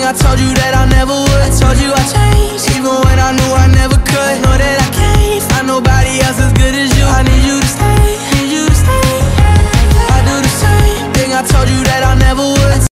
I told you that I never would. I told you I changed, even when I knew I never could. Know that I can't find nobody else as good